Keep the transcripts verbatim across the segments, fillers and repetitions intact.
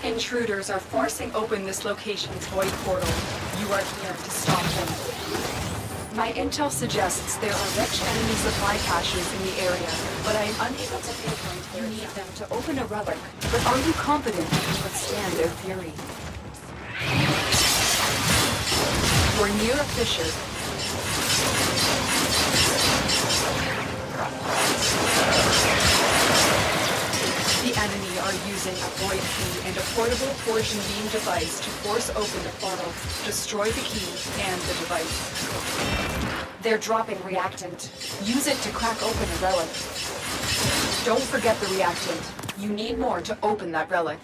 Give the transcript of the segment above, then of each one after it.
Intruders are forcing open this location's void portal. You are here to stop them. My intel suggests there are rich enemy supply caches in the area, but I am unable to pinpoint their need them to open a relic. But are you confident you can withstand their fury? You're near a fissure. The enemy are using a void key and a portable torsion beam device to force open the portal, destroy the key and the device. They're dropping reactant. Use it to crack open a relic. Don't forget the reactant. You need more to open that relic.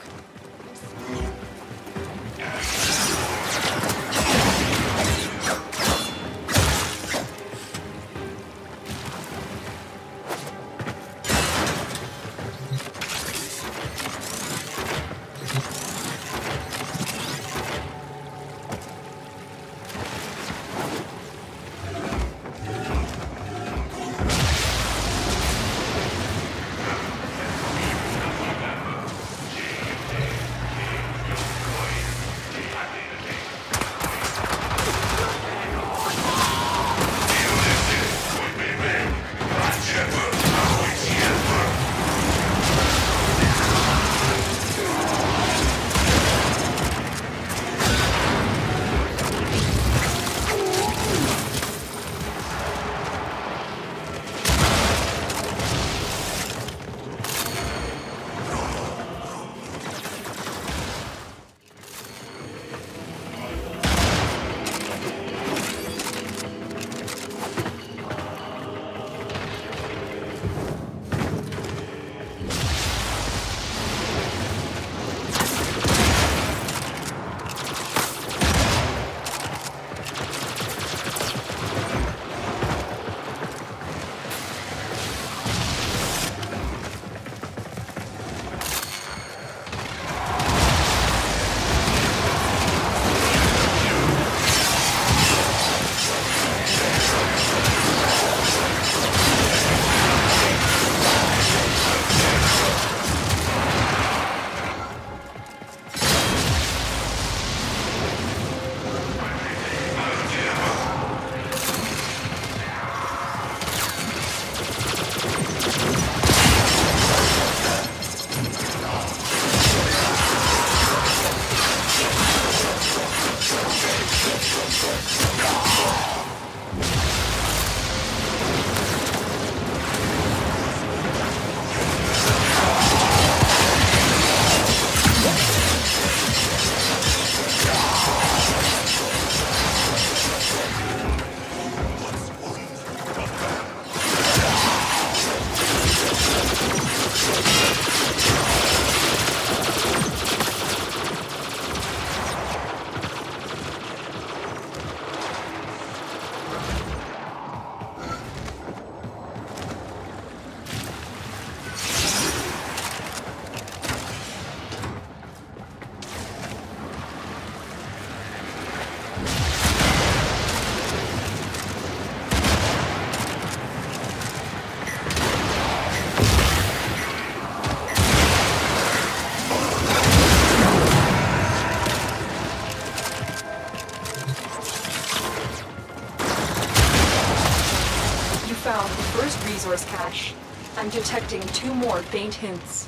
Found the first resource cache. I'm detecting two more faint hints.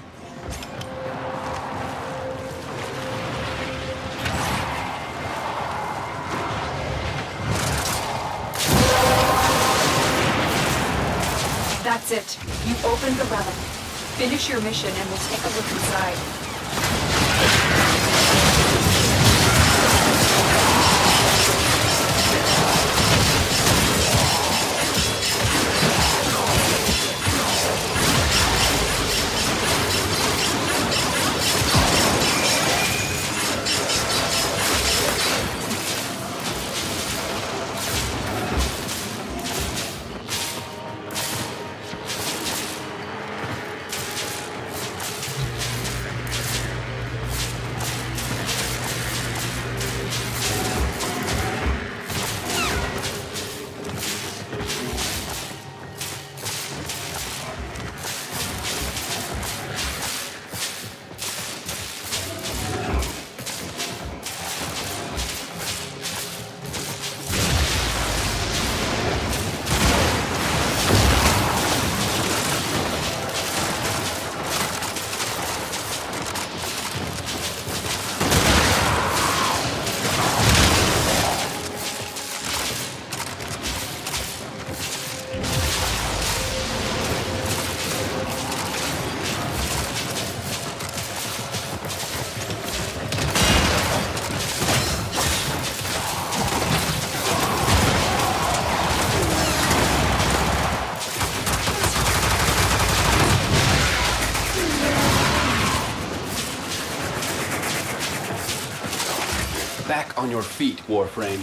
That's it. You opened the relic. Finish your mission and we'll take a look inside. back on your feet, Warframe.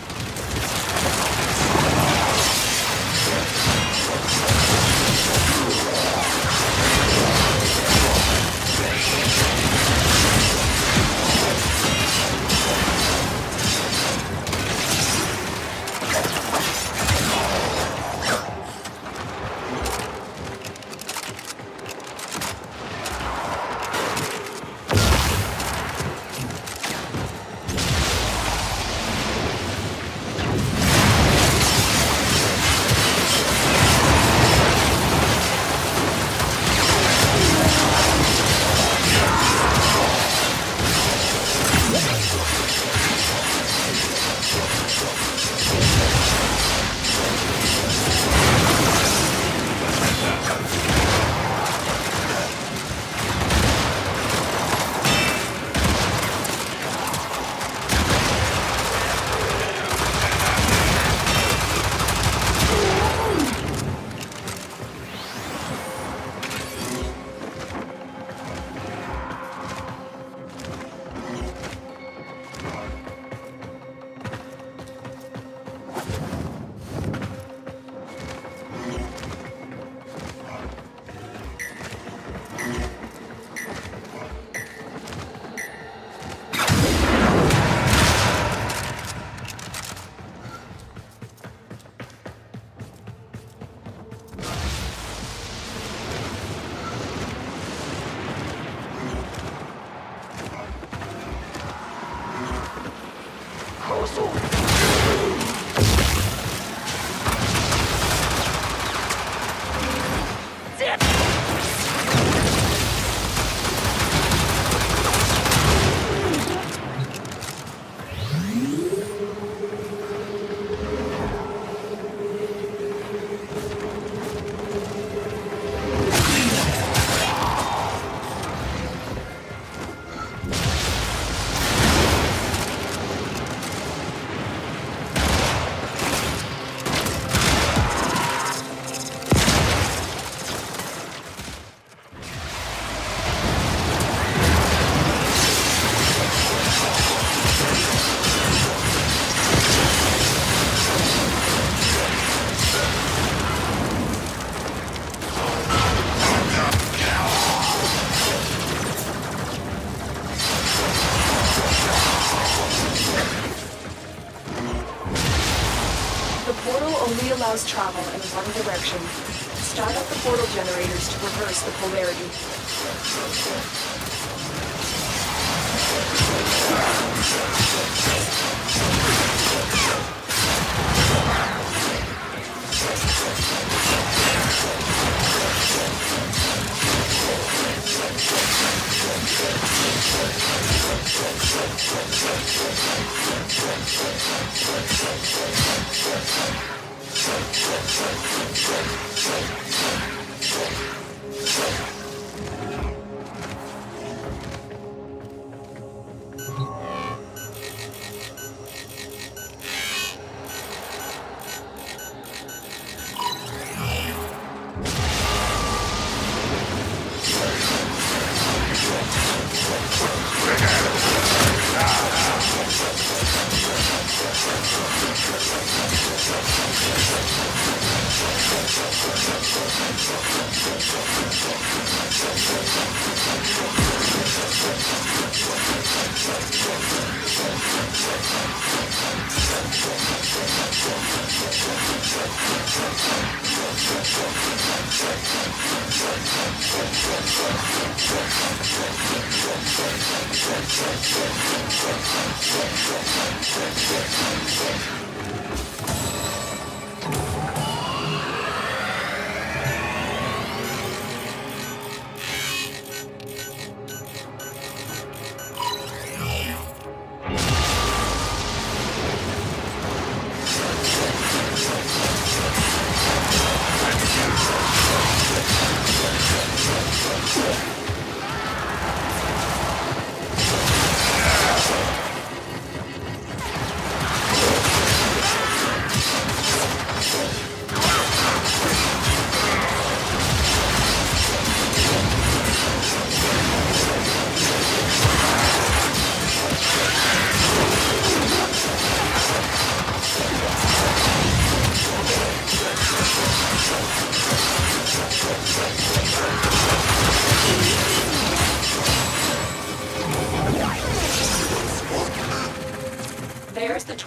Allows travel in one direction. Start up the portal generators to reverse the polarity.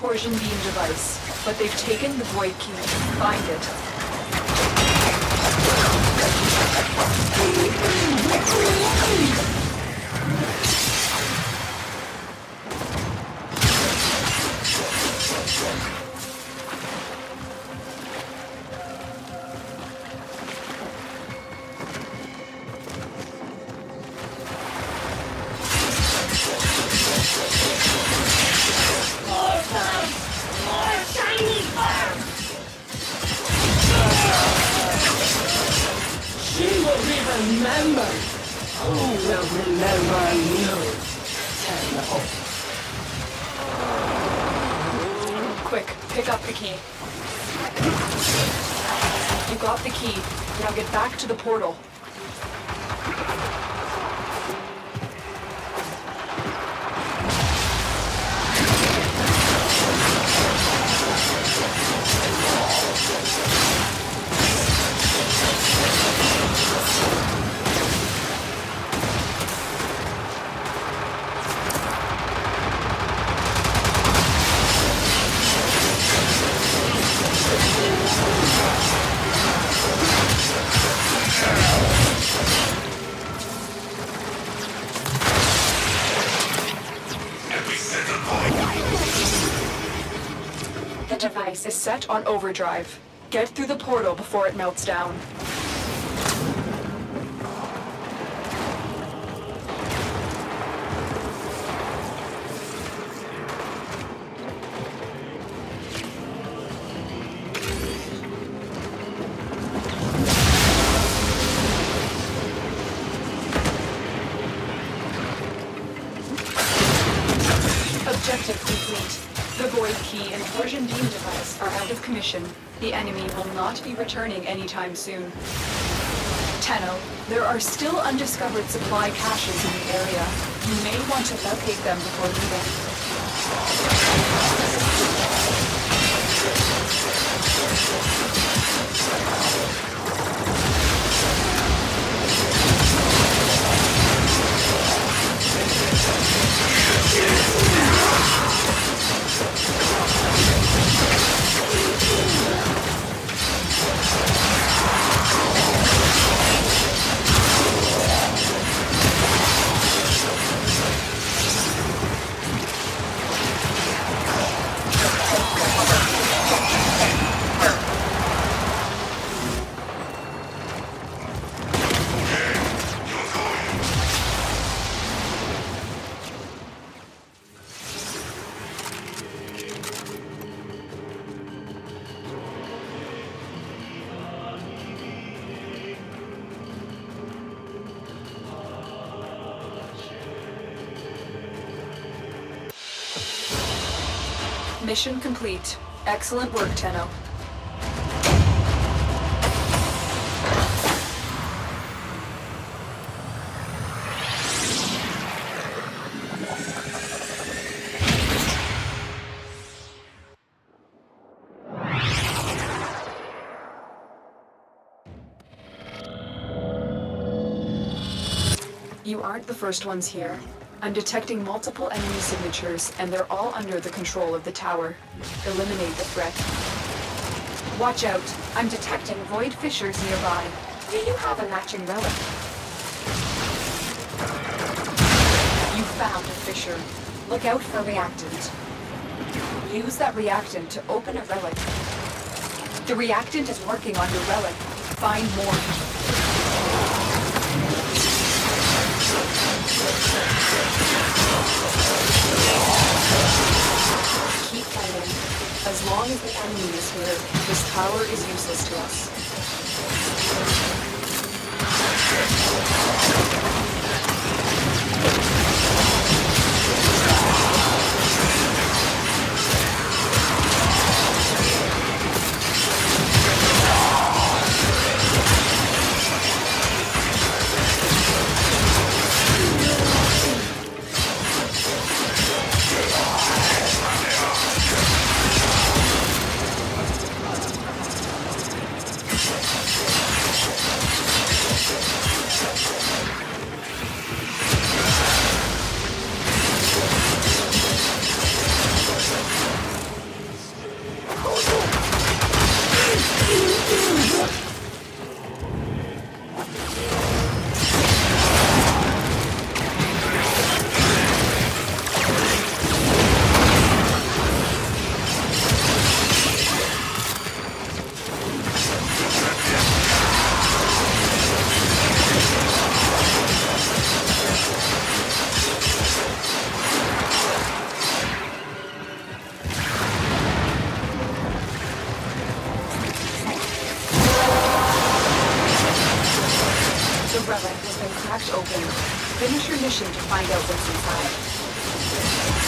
torsion beam device, but they've taken the void key. Find it. Remember, who will remember you? Quick, pick up the key. You got the key. Now get back to the portal. The device is set on overdrive. Get through the portal before it melts down. Objective complete. The void key and torsion beam device are out of commission. The enemy will not be returning anytime soon. Tenno, there are still undiscovered supply caches in the area. You may want to locate them before Mission complete. Excellent work, Tenno. You aren't the first ones here. I'm detecting multiple enemy signatures, and they're all under the control of the tower. Eliminate the threat. Watch out. I'm detecting void fissures nearby. Do you have a matching relic? You found a fissure. Look out for reactant. Use that reactant to open a relic. The reactant is working on your relic. Find more. Keep fighting. As long as the enemy is here, this tower is useless to us. building. Finish your mission to find out what's inside.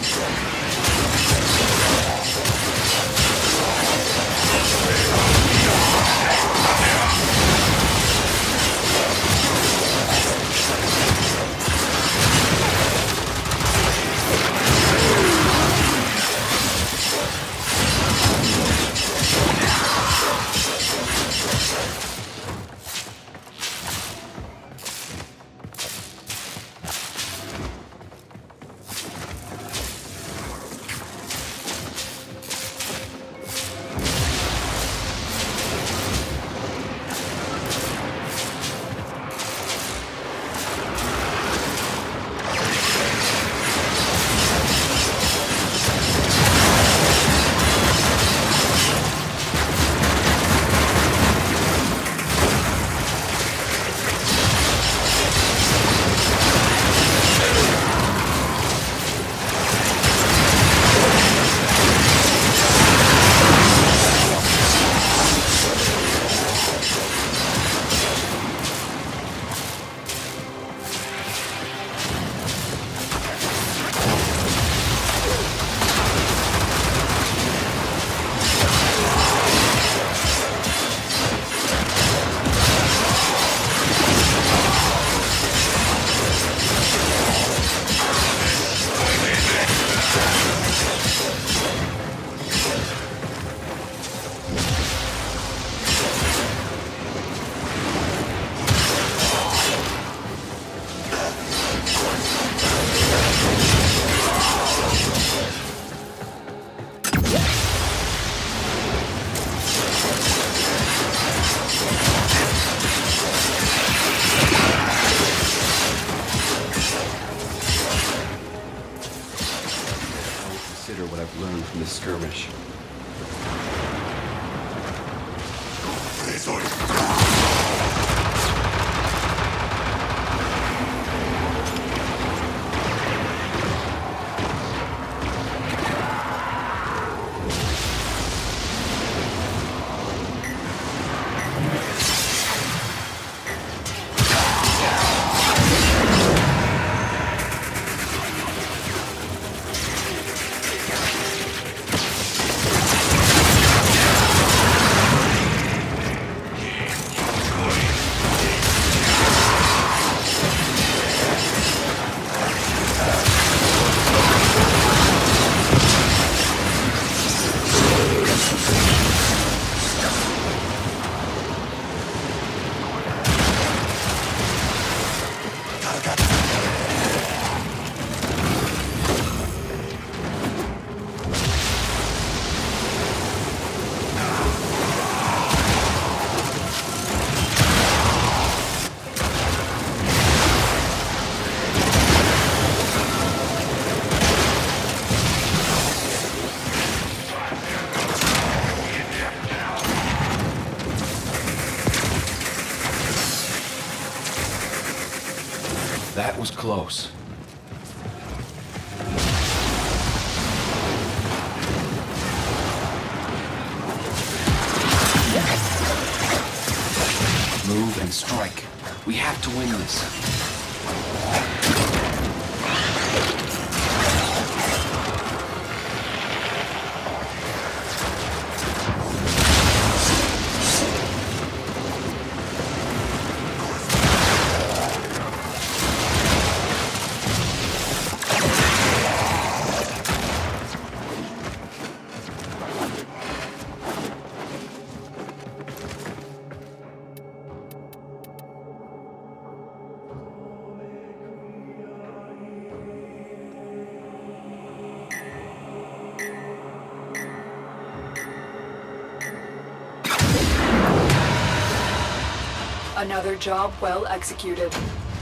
Consider what I've learned from this skirmish. That was close. Move and strike. We have to win this. Another job well executed.